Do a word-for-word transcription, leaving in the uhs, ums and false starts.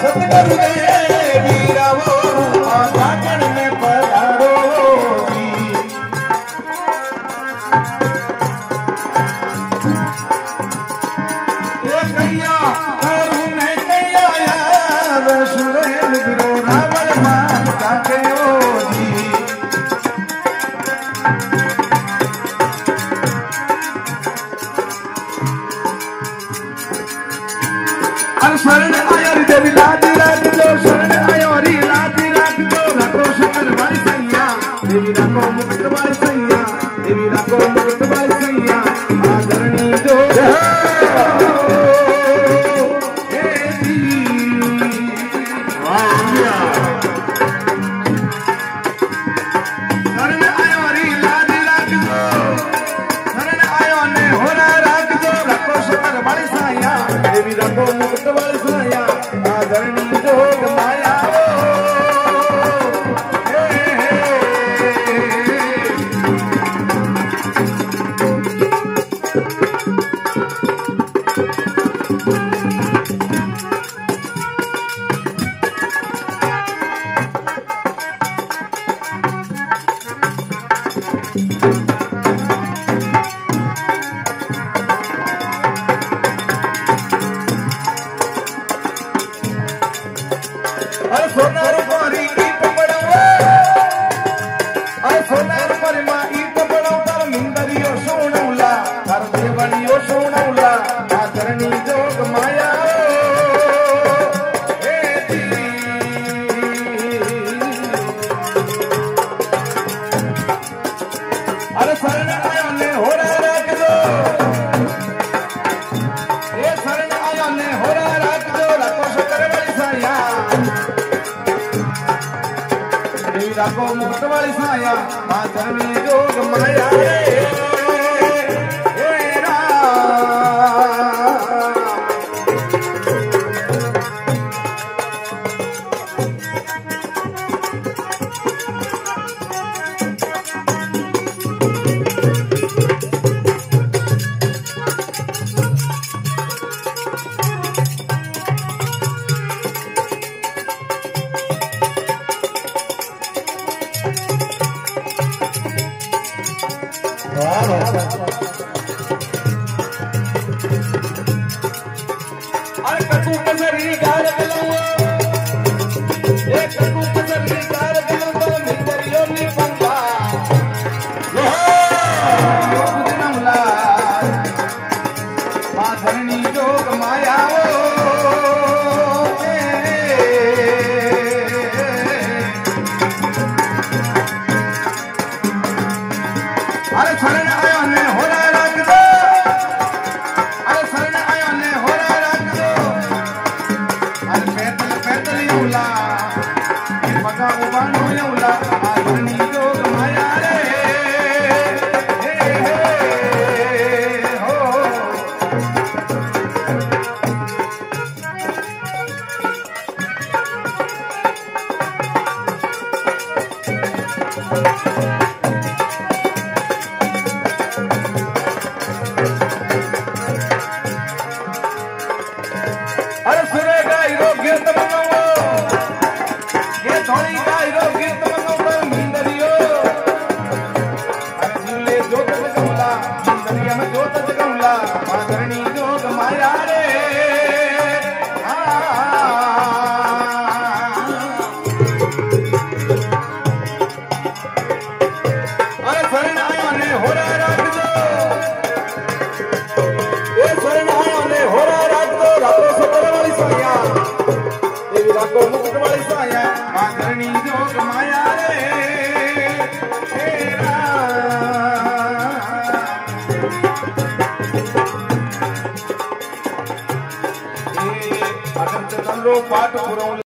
सतगुरु देवी रावो आंगन में पधारो जी। ये कैया करुण कैया यार सुरेल गुरु रावण मान काके ओ जी। शरण आयो री देवी लादी राख दो, शरण आयो री लादी राख दो, रखो शरण वाली सैया देवी रखो मुक्त वाली सैया, देवी रखो मुक्त वाली सैया आदरणी जो शरण आयो री लादी राख दो, शरण आयो ने होरा राख दो, रखो शरण वाली सैया देवी रखो मुक्त वाली सैया आदरणी जोग माया। अरे सोना रूपारी ईट पड़ाओ, अरे सोना रूपारी माँ ईट पड़ाओ, तर मिंदरियो सोनौला, तर देवनियो सोनौला, आदरणी जोग माया ए जी। अरे शरण आयो ने होरा राख दो, ये शरण आयो ने होरा राख दो, रखो शकर वाली साया देवी रखो मुक्त वाली साया आदरणी जोग माया रे अरे कटु कसरी गार गलाओ, ए कटु कसरी गार गलाओ, मिंदरियो नी बंदा यो बुदनमला आदरणी जोग माया अरे शरण आयो ने होरा राख दो, अरे शरण आयो ने होरा राख दो, अरे पैदल पैदल यौला पगा उबानो यौला आदरणी जोग माया रे हे हे हो। अरे सुरे गाई रो गिरत मनाओ, ये थोड़ी गाई रो गिरत मनाओ, पर मिंदरियो अरे झूले जोत जगमला, मिंदरिया में जोत जगमला आदरणी जोग माया रे अरे शरण आयो ने होरा राख दो, ये शरण आयो ने होरा राख दो, रखो सबर वाली साया देवी रखो मुक्त वाली साया आदरणी जोग माया रे तेरा। अगर चलो पाठ पुरौं